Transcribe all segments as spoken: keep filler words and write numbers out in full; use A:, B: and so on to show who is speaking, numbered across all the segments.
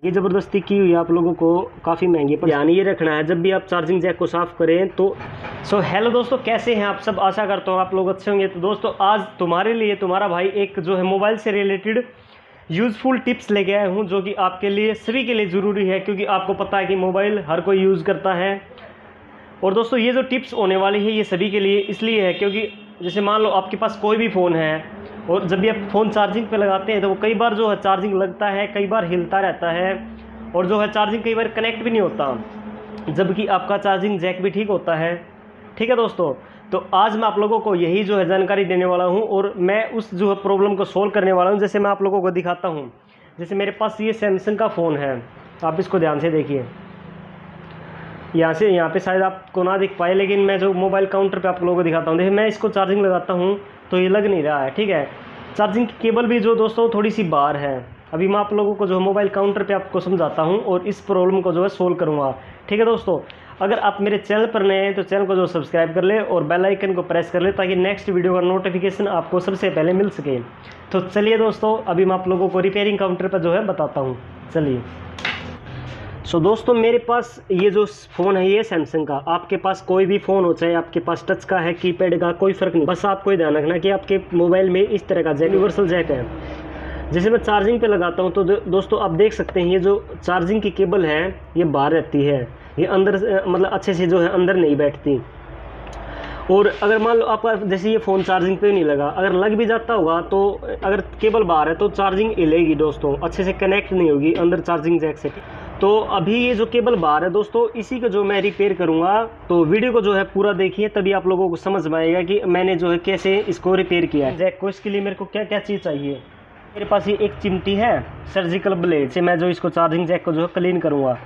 A: ये ज़बरदस्ती की हुई आप लोगों को काफ़ी महंगी पर ध्यान ये रखना है जब भी आप चार्जिंग जैक को साफ़ करें तो। सो हेलो दोस्तों, कैसे हैं आप सब? आशा करता हूँ आप लोग अच्छे होंगे। तो दोस्तों आज तुम्हारे लिए तुम्हारा भाई एक जो है मोबाइल से रिलेटेड यूज़फुल टिप्स लेके आया हूँ, जो कि आपके लिए सभी के लिए ज़रूरी है, क्योंकि आपको पता है कि मोबाइल हर कोई यूज़ करता है। और दोस्तों ये जो टिप्स होने वाली है ये सभी के लिए इसलिए है क्योंकि जैसे मान लो आपके पास कोई भी फ़ोन है और जब भी आप फ़ोन चार्जिंग पे लगाते हैं तो वो कई बार जो है चार्जिंग लगता है, कई बार हिलता रहता है और जो है चार्जिंग कई बार कनेक्ट भी नहीं होता, जबकि आपका चार्जिंग जैक भी ठीक होता है। ठीक है दोस्तों, तो आज मैं आप लोगों को यही जो है जानकारी देने वाला हूँ और मैं उस जो है प्रॉब्लम को सोल्व करने वाला हूँ। जैसे मैं आप लोगों को दिखाता हूँ, जैसे मेरे पास ये सैमसंग का फ़ोन है, आप इसको ध्यान से देखिए। यहाँ से यहाँ पे शायद आपको ना दिख पाए, लेकिन मैं जो मोबाइल काउंटर पे आप लोगों को दिखाता हूँ। देखिए मैं इसको चार्जिंग लगाता हूँ तो ये लग नहीं रहा है। ठीक है, चार्जिंग की केबल भी जो दोस्तों थोड़ी सी बाहर है। अभी मैं आप लोगों को जो मोबाइल काउंटर पे आपको समझाता हूँ और इस प्रॉब्लम को जो है सोल्व करूँगा। ठीक है दोस्तों, अगर आप मेरे चैनल पर नए हैं तो चैनल को जो सब्सक्राइब कर ले और बेल आइकन को प्रेस कर ले, ताकि नेक्स्ट वीडियो का नोटिफिकेशन आपको सबसे पहले मिल सके। तो चलिए दोस्तों, अभी मैं आप लोगों को रिपेयरिंग काउंटर पर जो है बताता हूँ। चलिए। सो so, दोस्तों मेरे पास ये जो फ़ोन है ये सैमसंग का, आपके पास कोई भी फ़ोन हो, चाहे आपके पास टच का है, कीपैड का, कोई फ़र्क नहीं। बस आपको ध्यान रखना कि आपके मोबाइल में इस तरह का जैक, यूनिवर्सल जैक है। जैसे मैं चार्जिंग पे लगाता हूँ तो दोस्तों आप देख सकते हैं ये जो चार्जिंग की केबल है ये बाहर रहती है, ये अंदर मतलब अच्छे से जो है अंदर नहीं बैठती। और अगर मान लो आपका जैसे ये फ़ोन चार्जिंग पे नहीं लगा, अगर लग भी जाता होगा तो अगर केबल बाहर है तो चार्जिंग हिलेगी दोस्तों, अच्छे से कनेक्ट नहीं होगी अंदर चार्जिंग जैक से। तो अभी ये जो केबल बाहर है दोस्तों, इसी को जो मैं रिपेयर करूँगा। तो वीडियो को जो है पूरा देखिए, तभी आप लोगों को समझ में आएगा कि मैंने जो है कैसे इसको रिपेयर किया है जैक को। इसके लिए मेरे को क्या क्या चीज़ चाहिए। मेरे पास ये एक चिमटी है सर्जिकल ब्लेड से, मैं जो इसको चार्जिंग जैक को जो है क्लीन करूँगा।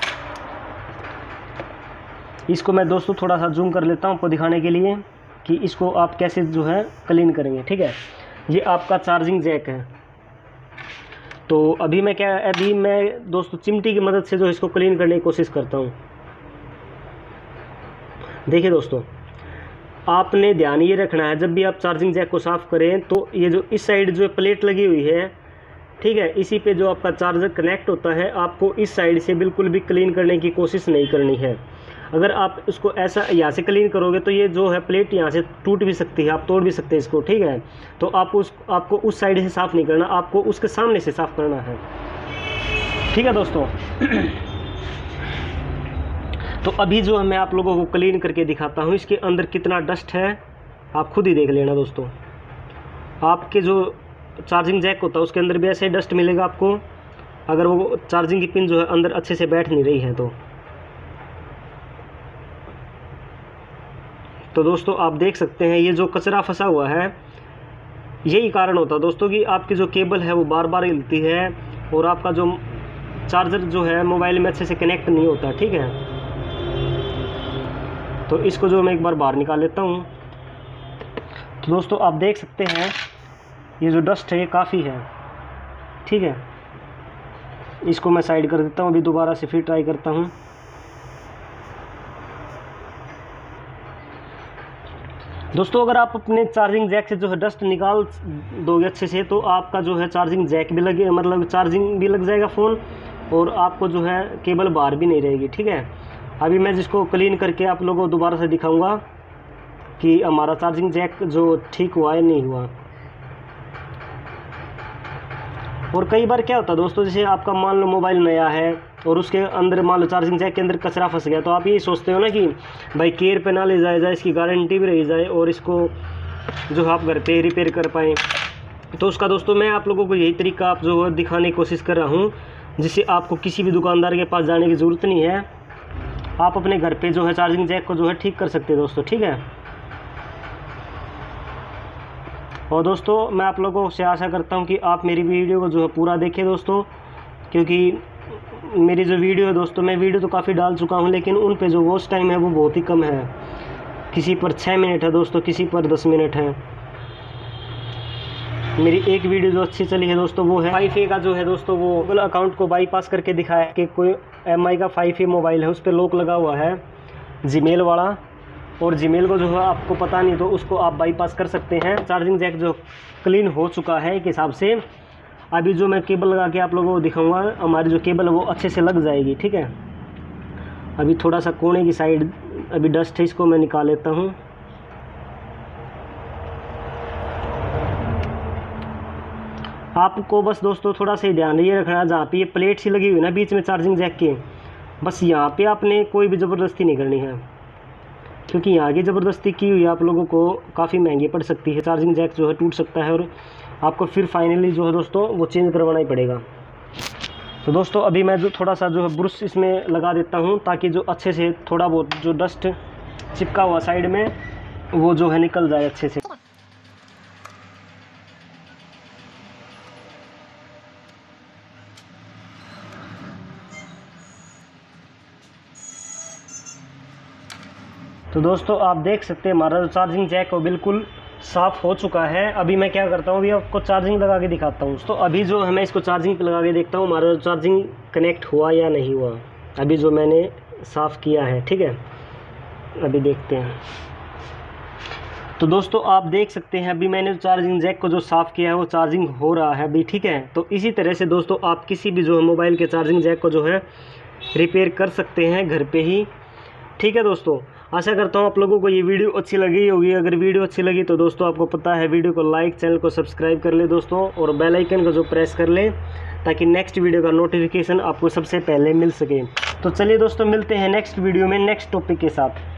A: इसको मैं दोस्तों थोड़ा सा जूम कर लेता हूँ आपको दिखाने के लिए कि इसको आप कैसे जो है क्लीन करेंगे। ठीक है, ये आपका चार्जिंग जैक है। तो अभी मैं क्या अभी मैं दोस्तों चिमटी की मदद से जो इसको क्लीन करने की कोशिश करता हूँ। देखिए दोस्तों, आपने ध्यान ये रखना है जब भी आप चार्जिंग जैक को साफ़ करें तो ये जो इस साइड जो प्लेट लगी हुई है, ठीक है, इसी पे जो आपका चार्जर कनेक्ट होता है, आपको इस साइड से बिल्कुल भी क्लीन करने की कोशिश नहीं करनी है। अगर आप इसको ऐसा यहाँ से क्लीन करोगे तो ये जो है प्लेट यहाँ से टूट भी सकती है, आप तोड़ भी सकते हैं इसको। ठीक है, तो आप उस आपको उस साइड से साफ़ नहीं करना, आपको उसके सामने से साफ़ करना है। ठीक है दोस्तों। तो अभी जो है मैं आप लोगों को क्लीन करके दिखाता हूँ, इसके अंदर कितना डस्ट है आप खुद ही देख लेना दोस्तों। आपके जो चार्जिंग जैक होता है उसके अंदर भी ऐसे डस्ट मिलेगा आपको, अगर वो चार्जिंग की पिन जो है अंदर अच्छे से बैठ नहीं रही है तो। तो दोस्तों आप देख सकते हैं ये जो कचरा फंसा हुआ है, यही कारण होता है दोस्तों कि आपकी जो केबल है वो बार बार हिलती है और आपका जो चार्जर जो है मोबाइल में अच्छे से कनेक्ट नहीं होता। ठीक है, तो इसको जो मैं एक बार बाहर निकाल लेता हूँ। तो दोस्तों आप देख सकते हैं ये जो डस्ट है ये काफ़ी है। ठीक है, इसको मैं साइड कर देता हूँ, अभी दोबारा से फिर ट्राई करता हूँ। दोस्तों अगर आप अपने चार्जिंग जैक से जो है डस्ट निकाल दोगे अच्छे से तो आपका जो है चार्जिंग जैक भी लगे, मतलब चार्जिंग भी लग जाएगा फ़ोन, और आपको जो है केबल बाहर भी नहीं रहेगी। ठीक है, अभी मैं जिसको क्लीन करके आप लोगों को दोबारा से दिखाऊंगा कि हमारा चार्जिंग जैक जो ठीक हुआ है नहीं हुआ। और कई बार क्या होता है दोस्तों, जैसे आपका मान लो मोबाइल नया है और उसके अंदर मान लो चार्जिंग जैक के अंदर कचरा फंस गया, तो आप ये सोचते हो ना कि भाई केयर पे ना ले जाया जाए, इसकी गारंटी भी रही जाए और इसको जो आप घर पे रिपेयर कर पाएँ। तो उसका दोस्तों मैं आप लोगों को यही तरीका आप जो है दिखाने की कोशिश कर रहा हूँ, जिससे आपको किसी भी दुकानदार के पास जाने की ज़रूरत नहीं है, आप अपने घर पे जो है चार्जिंग जैक को जो है ठीक कर सकते हैं दोस्तों। ठीक है, और दोस्तों मैं आप लोगों से आशा करता हूं कि आप मेरी वीडियो को जो है पूरा देखें दोस्तों, क्योंकि मेरी जो वीडियो है दोस्तों, मैं वीडियो तो काफ़ी डाल चुका हूं लेकिन उन पे जो वॉच टाइम है वो बहुत ही कम है। किसी पर छः मिनट है दोस्तों, किसी पर दस मिनट है। मेरी एक वीडियो जो अच्छी चली है दोस्तों वो है फाइव ए का जो है दोस्तों, वो गूगल अकाउंट को बाईपास करके दिखाया कि कोई एम आई का फाइव ए मोबाइल है, उस पर लॉक लगा हुआ है जीमेल वाला, और जीमेल को जो है आपको पता नहीं तो उसको आप बाईपास कर सकते हैं। चार्जिंग जैक जो क्लीन हो चुका है एक हिसाब से। अभी जो मैं केबल लगा के आप लोगों को दिखाऊंगा, हमारी जो केबल है वो अच्छे से लग जाएगी, ठीक है। अभी थोड़ा सा कोने की साइड अभी डस्ट है, इसको मैं निकाल लेता हूँ। आपको बस दोस्तों थोड़ा सा ध्यान ये रखना, जहाँ पे ये प्लेट सी लगी हुई ना बीच में चार्जिंग जैक के, बस यहाँ पे आपने कोई भी ज़बरदस्ती नहीं करनी है, क्योंकि यहाँ की ज़बरदस्ती की हुई आप लोगों को काफ़ी महंगी पड़ सकती है। चार्जिंग जैक जो है टूट सकता है और आपको फिर फाइनली जो है दोस्तों वो चेंज करवाना ही पड़ेगा। तो दोस्तों अभी मैं जो थोड़ा सा जो है ब्रश इसमें लगा देता हूँ, ताकि जो अच्छे से थोड़ा बहुत जो डस्ट चिपका हुआ साइड में वो जो है निकल जाए अच्छे से। तो दोस्तों आप देख सकते हैं हमारा जो चार्जिंग जैक वो बिल्कुल साफ़ हो चुका है। अभी मैं क्या करता हूँ, अभी आपको चार्जिंग लगा के दिखाता हूँ। तो अभी जो है मैं इसको चार्जिंग पे लगा के देखता हूँ हमारा जो चार्जिंग कनेक्ट हुआ या नहीं हुआ। अभी जो मैंने साफ़ किया है, ठीक है, अभी देखते हैं। तो दोस्तों आप देख सकते हैं अभी मैंने चार्जिंग जैक को जो साफ़ किया है वो चार्जिंग हो रहा है अभी, ठीक है। तो इसी तरह से दोस्तों आप किसी भी जो है मोबाइल के चार्जिंग जैक को जो है रिपेयर कर सकते हैं घर पे ही, ठीक है। दोस्तों आशा करता हूँ आप लोगों को ये वीडियो अच्छी लगी होगी। अगर वीडियो अच्छी लगी तो दोस्तों आपको पता है वीडियो को लाइक, चैनल को सब्सक्राइब कर ले दोस्तों, और बेल आइकन को जो प्रेस कर ले, ताकि नेक्स्ट वीडियो का नोटिफिकेशन आपको सबसे पहले मिल सके। तो चलिए दोस्तों मिलते हैं नेक्स्ट वीडियो में नेक्स्ट टॉपिक के साथ।